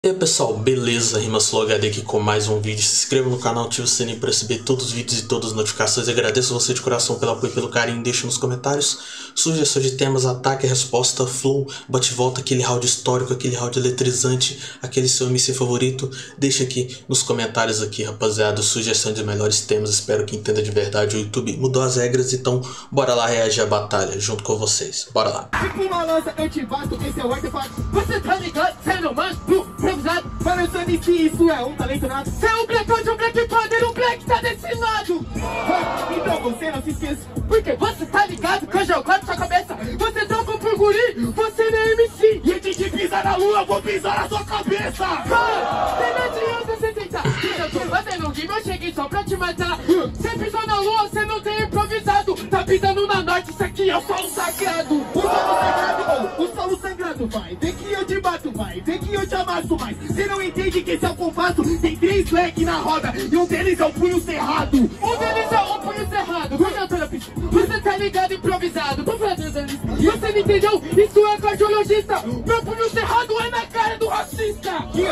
E aí pessoal, beleza? RimaSlowHD aqui com mais um vídeo. Se inscreva no canal, ative o sininho para receber todos os vídeos e todas as notificações. Agradeço você de coração pelo apoio e pelo carinho. Deixe nos comentários sugestões de temas, ataque, resposta, flow, bate-volta, aquele round histórico, aquele round eletrizante, aquele seu MC favorito. Deixe aqui nos comentários aqui, rapaziada, sugestões de melhores temas. Espero que entenda de verdade. O YouTube mudou as regras, então bora lá reagir à batalha junto com vocês. Bora lá. Tipo uma lança antivasto, esse é o artefato. Você tá ligado? Cê não manja? Improvisado. Para os MC, isso é um talento nato. Cê é um black hoje, um black father, um black tá desse lado. Então você não se esqueça, porque você tá ligado que hoje eu corto sua cabeça. Você troca por guri, você não é MC. E antes de pisar na lua, vou pisar na sua cabeça. Tem não adianta você tentar. Eu tô fazendo um game, eu cheguei só pra te matar. Cê pisou na lua, cê não tem improvisado. Tá pisando na norte, isso aqui é o solo sagrado. O solo sagrado, o solo sagrado. Vai, vem que eu te bato, vai, vem que eu te amasso mais. Cê não entende que esse é o compasso. Tem 3 black na roda e um deles é o punho cerrado. Um deles é o punho cerrado. Você tá ligado, improvisado. Tô fazendo isso. Você não entendeu? Isso é cardiologista. Meu punho cerrado é na cara do racista. Aqui,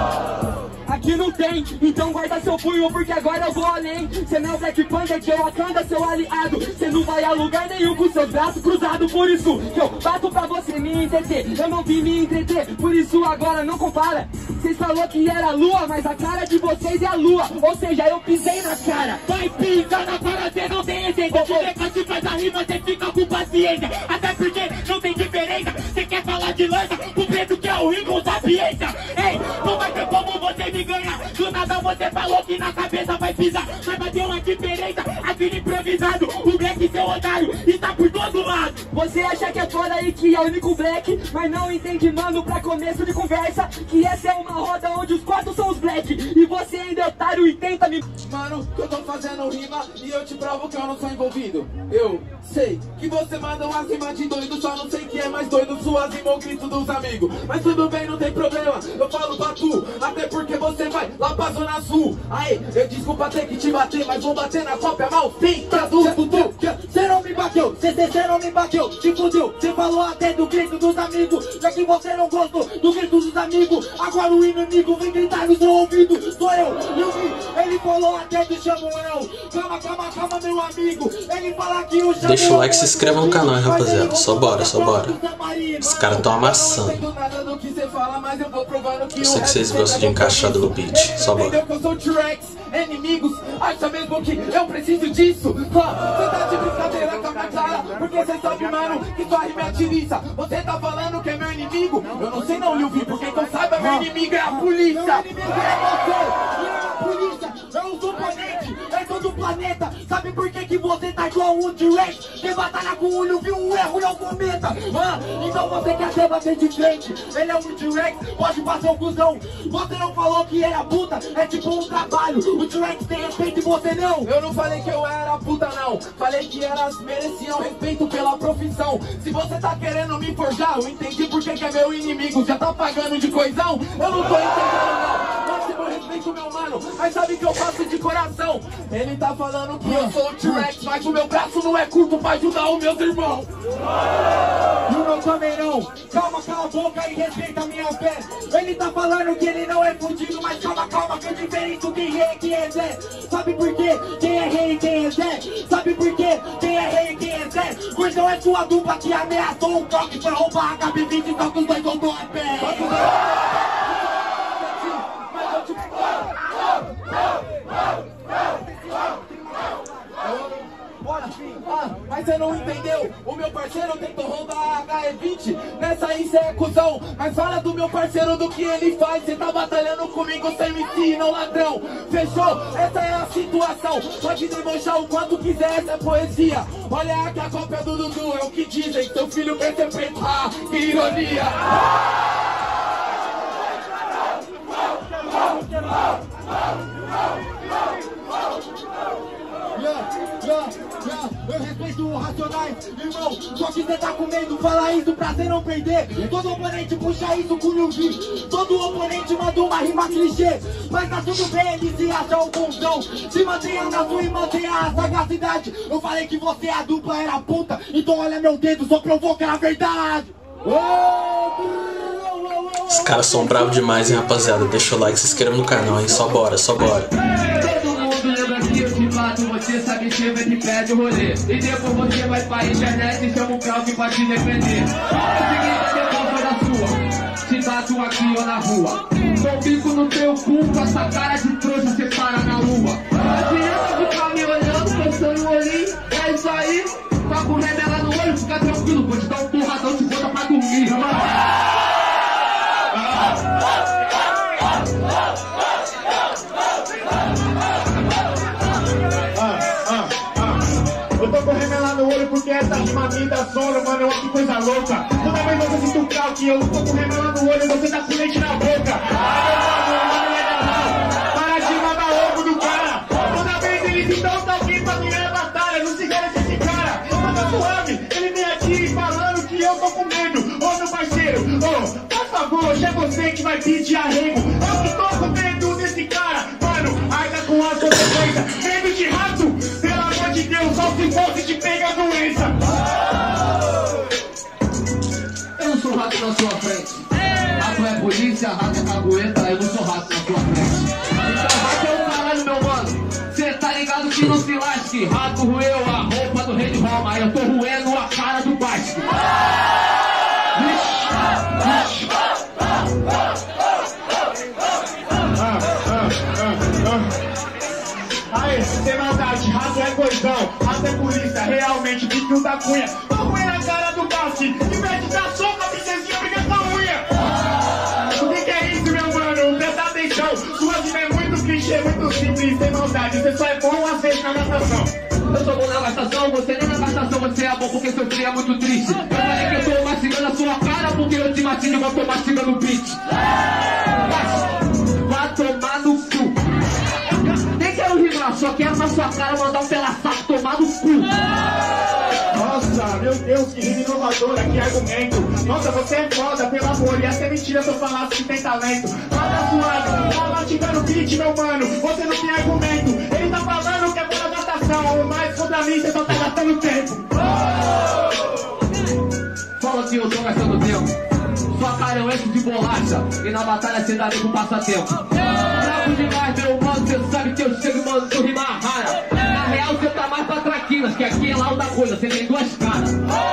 ó. Aqui não tem, então guarda seu punho porque agora eu vou além. Cê não é o Black Panther que eu Wakanda, seu aliado. Cê não vai a lugar nenhum com seus braços cruzados. Por isso que eu bato pra você me entreter. Eu não vim me entreter, por isso agora não compara. Cês falou que era lua, mas a cara de vocês é a lua. Ou seja, eu pisei na cara. Vai pisar na cara, cê não tem essência. Se você faz a rima, cê fica com paciência. Até porque não tem diferença. Cê quer falar de lança, o preto que é o rico da ciência. Ei, não vai ter como você me ganhar. Do nada você falou que na cabeça vai pisar. Mas bateu uma diferença, aquele improvisado. O black seu otário está por todo lado. Você acha que é foda e que é o único black, mas não entende, mano, pra começo de conversa, que essa é uma roda onde os 4 são os black. E você ainda é otário e tenta me... Mano, eu tô fazendo rima e eu te provo que eu não sou envolvido. Eu sei que você manda umas rimas de doido, só não sei que é mais doido, suas rimas ou grito dos amigos. Mas tudo bem, não tem problema, eu falo pra tu, até porque você vai lá pra Zona Sul. Aí, eu desculpa ter que te bater, mas vou bater na cópia mal feita do Tutu. Cê não me bateu, cê não me bateu, te fudeu. Cê falou até do grito dos amigos, já que você não gostou do grito dos amigos. Agora o inimigo vem gritar no seu ouvido. Sou eu vi, ele falou até do Samuel. Calma, calma, calma, meu amigo. Ele fala que o Samuel... Deixa o like e se inscreva no canal, hein, rapaziada. Só bora, só bora. Os caras tão amassando. Eu sei que vocês gostam de encaixado no beat. Só bora. Eu sou T-Rex, inimigos, acha mesmo que eu preciso disso? Você tá de brincadeira com a minha cara, porque você sabe, mano, que sua rima é tiriça. Você tá falando que é meu inimigo? Eu não sei não, Lil Vi, porque quem saiba, meu inimigo é a polícia. Meu inimigo é você, e é a polícia, é os oponentes, é todo o planeta. Sabe por que você tá igual um T-Rex? Quem batalha com o Lil Vi, um erro não cometa. Então você quer ser bater de frente, ele é um T-Rex, pode passar o cuzão. Você não falou que era puta, é tipo um trabalho. O T-Rex tem respeito e você não. Eu não falei que eu era puta não, falei que elas mereciam respeito pela profissão. Se você tá querendo me forjar, eu entendi porque que é meu inimigo. Já tá pagando de coisão? Eu não tô entendendo não. Máximo respeito, meu mano, mas sabe que eu faço de coração. Ele tá falando que eu sou o T-Rex, mas o meu braço não é curto pra ajudar os meus irmãos. E o meu também não. Calma, cala a boca e respeita a minha fé. Ele tá falando que ele não é fudido, mas calma, calma, que é diferente quem é e quem é Zé. Sabe por quê? Quem é rei e quem é Zé? Sabe por quê? Quem é rei e quem é Zé? Gordão é sua dupla que ameaçou um toque pra roubar a HB20, só que os dois voltou a pé. Mas você não entendeu, o meu parceiro tentou roubar a HE20. Nessa aí cê é cuzão, mas fala do meu parceiro, do que ele faz. Cê tá batalhando comigo sem MC, não ladrão. Fechou? Essa é a situação. Pode demonstrar o quanto quiser, essa é poesia. Olha aqui a cópia do Dudu, é o que dizem. Seu filho quer ser preto, que ironia. Eu respeito o Racionais, irmão. Só que cê tá com medo, fala isso pra cê não perder. Todo oponente puxa isso com o Lil Vi. Todo oponente manda uma rima clichê. Mas tá tudo bem, ele se acha o bonzão. Se mantenha na sua e mantenha a sagacidade. Eu falei que você, a dupla, era puta. Então olha meu dedo, só provou que era verdade. Oh, oh, oh, oh. Os caras são bravos demais, hein, rapaziada. Deixa o like, se inscreva no canal, hein. Só bora, só bora. Todo mundo lembra que eu te bato, você sabe que vai te pede o rolê. E depois você vai pra internet e chama o Krauk pra te defender. Seguida depois foi da sua, te bato aqui ou na rua. Dou bico no teu cu com essa cara de trouxa, cê para na lua. Adianta ficar me olhando, pensando no olhinho. É isso aí, tá com remela no olho, fica tranquilo, vou te dar um porradão, te bota pra dormir, mano. Eu tô com remela no olho porque essa rima me dá sono, mano, que coisa louca. Toda vez você sinta um Krauk, eu tô com remela no olho, você tá com leite na boca. Para de mandar ovo do cara. Toda vez eles estão aqui pra ganhar a batalha, não se engane esse cara. Tá suave, ele vem aqui falando que eu tô com medo. Ô meu parceiro, ô, por favor, hoje é você que vai pedir arrego. Eu que tô com medo desse cara, mano, arca com as consequências. Medo de rato, pelo amor de Deus, só se fosse te pega a doença. Eu não sou rato na sua frente. Rato é polícia, rato é cagueta, eu não sou rato na sua frente. Então rato é o caralho, meu mano. Cê tá ligado que não se lasque. Rato roeu a roupa do rei de Roma, eu tô roendo a cara do Basque. Aê, sem maldade, rato é coisão, rato é polícia, realmente, bicho da cunha. Vamos na cara do Basque, que mete da sopa, princesinha, briga com a unha. O que é isso, meu mano? Presta atenção, sua vida é muito clichê, muito simples, sem maldade, você só é bom às vezes na natação. Eu sou bom na gastação, você nem na gastação, você é bom porque seu frio é muito triste. Eu falei que eu tô mastigando a sua cara porque eu te mastigo, eu tô mastigando o beat. Vai tomar no cu. Nem quero rimar, só quero na sua cara mandar um pela-saco tomar no cu. Nossa, meu Deus, que rima inovadora, que argumento. Nossa, você é foda, pelo amor, ia ser mentira se eu falasse que tem talento. Mata suave, tá mastigando o beat, meu mano, você não tem argumento. Ele tá falando que é pela adaptação, mas contra mim você só tá gastando tempo. Fala que eu tô gastando tempo. Sua cara é um eixo de bolacha e na batalha cê dá nego passatempo. Bravo demais, meu mano, cê sabe que eu chego, mano, tu rima rara. Na real cê tá mais pra traquinas, que aqui é lá o da coisa, cê tem duas caras.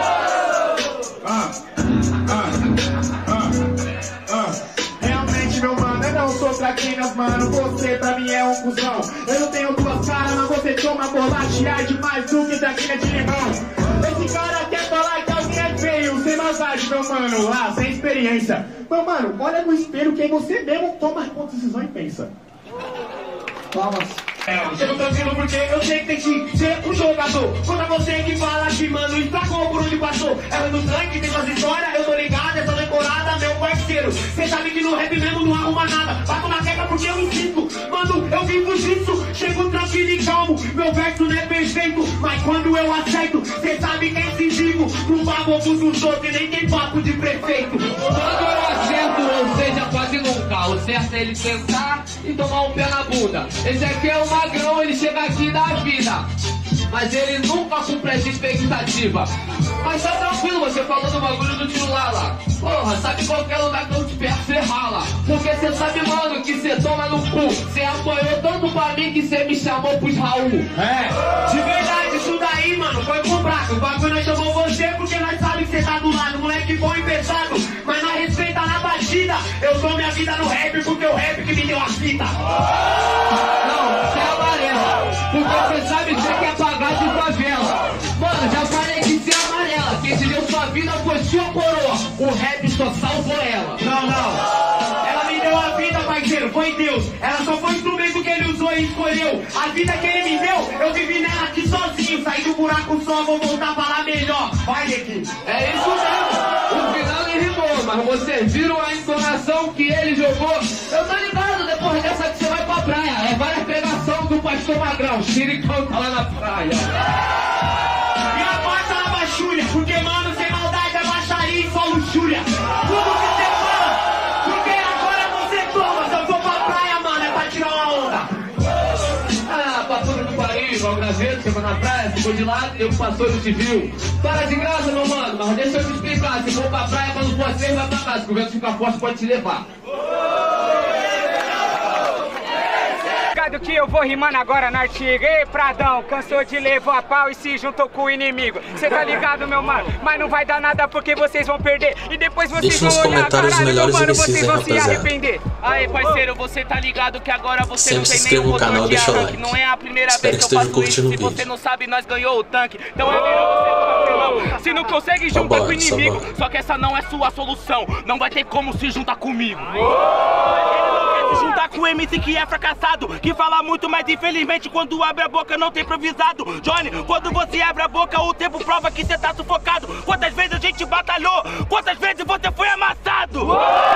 Realmente, meu mano, eu não sou traquinas, mano, você pra mim é um cuzão. Eu não tenho duas caras, mas você toma bolacha e arde mais do que traquina de limão. Esse cara quer falar que alguém é feio, sem maldade, meu mano, sem experiência. Meu mano, olha no espelho que você mesmo toma a decisão e pensa. Palmas. Eu não tô dizendo porque eu sei que tem que ser um jogador. Contra você que fala que, mano, estragou por onde passou. Ela no tanque, tem suas histórias, eu tô ligado, essa decorada, meu parceiro. Cê sabe que no rap mesmo não arruma nada. Bato na quebra porque eu insisto. Mano, eu vivo jiu-jitsu, chego tranquilo e calmo. Meu verso não é perfeito, mas quando eu acerto, cê sabe que é incisivo. Não baboco dos outros e nem tem papo de prefeito. Quando eu acerto, ou seja, quase nunca. O certo é ele tentar e tomar um pé na bunda. Esse aqui é o magrão, ele chega aqui da vida, mas ele nunca cumpre essa expectativa. Mas tá tranquilo, você falou do bagulho do tio Lala. Porra, sabe qualquer lugar que eu te pego, cê rala. Porque cê sabe, mano, que cê toma no cu. Cê apanhou tanto pra mim que cê me chamou pros Raul. É, de verdade, isso daí, mano, foi comprado. O bagulho nós chamou você porque nós sabe que cê tá do lado. Moleque bom e pesado, mas nós respeita na batida. Eu dou minha vida no rap porque o rap que me deu a fita. Não, cê é amarela, porque cê sabe que cê quer pagar de favela. Mano, já falei que cê é amarela. Quem te deu sua vida foi sua coroa. O rap só salvou ela. Não. Ela me deu a vida, parceiro, foi Deus. Ela só foi o instrumento que ele usou e escolheu. A vida que ele me deu, eu vivi nela aqui sozinho. Saí do buraco só, vou voltar a falar melhor. Vai, aqui. É isso mesmo. O final ele rimou, mas vocês viram a entonação que ele jogou? Eu tô ligado, depois dessa que você vai pra praia. É várias pregações do pastor Magrão. Tira e canta lá na praia. E a porta na baixúria, porque, mano, sem maldade é baixaria e só luxúria. Tudo que você fala, porque agora você toma. Se eu for pra praia, mano, é pra tirar uma onda. Ah, pra tudo que pariu, igual o Brasil, tava na praia, ficou de lado, eu passou e não te viu. Para de graça, meu mano, mas deixa eu te explicar. Se for pra praia, quando for assim, vai pra casa. Se o vento ficar forte, pode te levar. Que eu vou rimando agora na artiga. Ei, Pradão, cansou de levar a pau e se juntou com o inimigo. Cê tá ligado, meu mano? Mas não vai dar nada porque vocês vão perder. E depois vocês vão olhar, caralho, meu mano, vocês vão se arrepender. Aí, parceiro, você tá ligado que agora você não tem nenhum motor de arranque. Não é a primeira vez que eu faço isso. Se você não sabe, nós ganhou o tanque. Então é melhor você ficar firmão. Se não consegue juntar com o inimigo, só que essa não é sua solução. Não vai ter como se juntar comigo. Juntar com o MC que é fracassado, que fala muito, mas infelizmente quando abre a boca não tem improvisado. Johnny, quando você abre a boca o tempo prova que você tá sufocado. Quantas vezes a gente batalhou? Quantas vezes você foi amassado?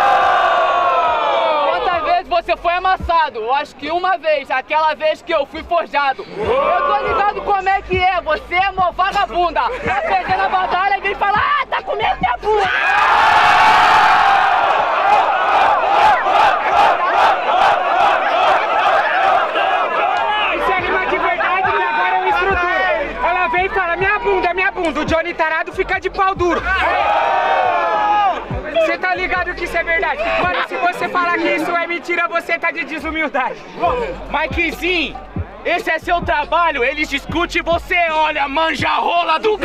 Quantas vezes você foi amassado? Eu acho que uma vez, aquela vez que eu fui forjado. Eu tô ligado como é que é, você é mó vagabunda. Tá perdendo a batalha e vem falar, tá comendo minha bunda. O Johnny tarado fica de pau duro. Você tá ligado que isso é verdade? Mano, se você falar que isso é mentira, você tá de desumildade. Mikezinho, esse é seu trabalho. Eles discutem e você olha, manja a rola do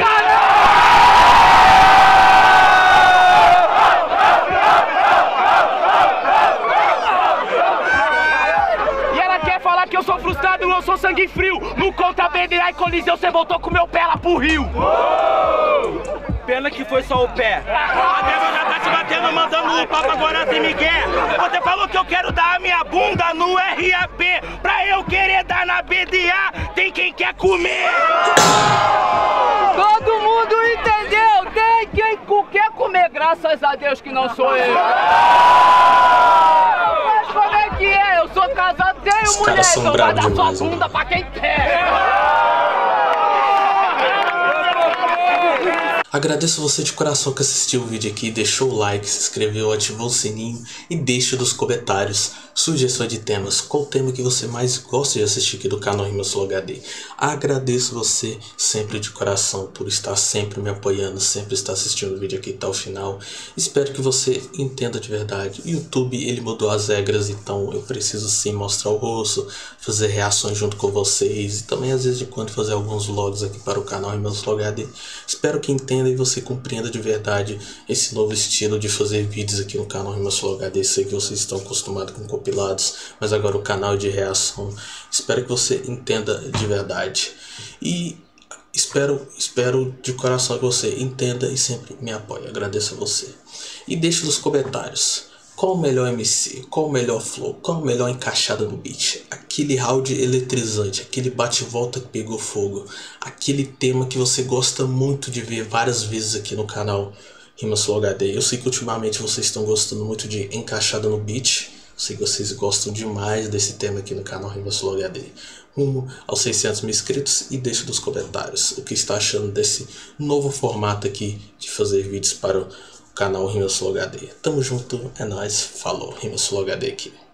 que eu sou frustrado, eu sou sangue frio. No contra BDA e Coliseu, você voltou com meu pé lá pro Rio. Pena que foi só o pé. A Débora já tá te batendo, mandando o papo agora sem Miguel. Você falou que eu quero dar a minha bunda no RAP. Pra eu querer dar na BDA, tem quem quer comer. Todo mundo entendeu? Tem quem quer comer, graças a Deus que não sou eu. Mas como é que é? Eu sou casado, tenho mulher, então vai dar sua bunda pra quem quer. Agradeço você de coração que assistiu o vídeo aqui, deixou o like, se inscreveu, ativou o sininho e deixe nos comentários sugestões de temas. Qual tema que você mais gosta de assistir aqui do canal Rimaslow HD. Agradeço você sempre de coração por estar sempre me apoiando, sempre estar assistindo o vídeo aqui até o final. Espero que você entenda de verdade. O YouTube ele mudou as regras, então eu preciso sim mostrar o rosto, fazer reações junto com vocês e também às vezes de quando fazer alguns vlogs aqui para o canal Rimaslow HD. Espero que entenda e você compreenda de verdade esse novo estilo de fazer vídeos aqui no canal Rimaslow HD. Sei que vocês estão acostumados com compilados, mas agora o canal é de reação. Espero que você entenda de verdade e espero de coração que você entenda e sempre me apoie. Agradeço a você e deixe nos comentários qual o melhor MC, qual o melhor flow, qual a melhor encaixada no beat, aquele round eletrizante, aquele bate-volta que pegou fogo, aquele tema que você gosta muito de ver várias vezes aqui no canal Rimaslow HD. Eu sei que ultimamente vocês estão gostando muito de encaixada no beat, eu sei que vocês gostam demais desse tema aqui no canal Rimaslow HD. Rumo aos 600 mil inscritos e deixe nos comentários o que está achando desse novo formato aqui de fazer vídeos para o canal Rimaslow HD. Tamo junto, é nóis, falou, Rimaslow HD aqui.